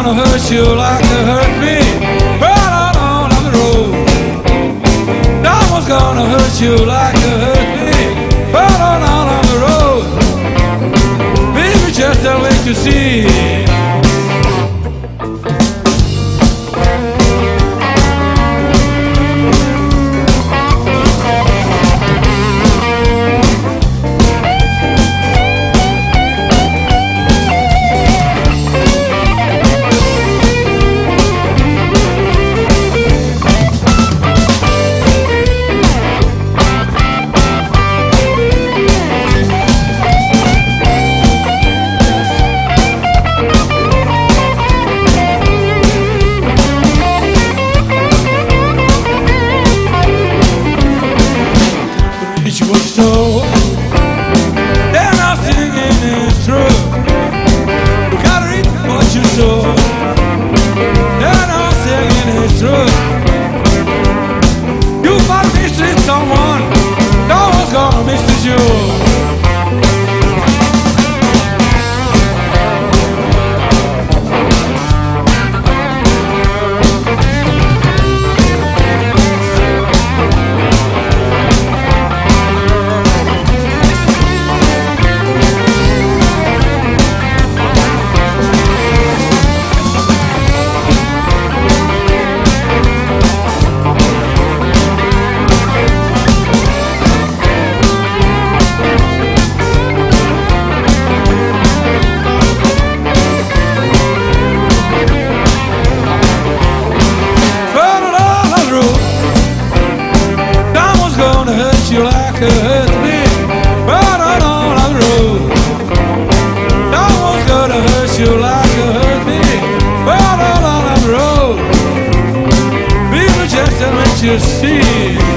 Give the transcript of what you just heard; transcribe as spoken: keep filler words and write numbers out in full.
gonna hurt you like it hurt me. Right on, on, on the road. No one's gonna hurt you like it hurt me. Right on, on, on the road. Baby, just a way to see. So they're not singing is true. You gotta reap what you sow. They're not singing is true. You might miss someone, no one's gonna miss you. You like it hurt me, right on, on the road. No one's gonna hurt you like it hurt me, right on, on the road. People just to let you see.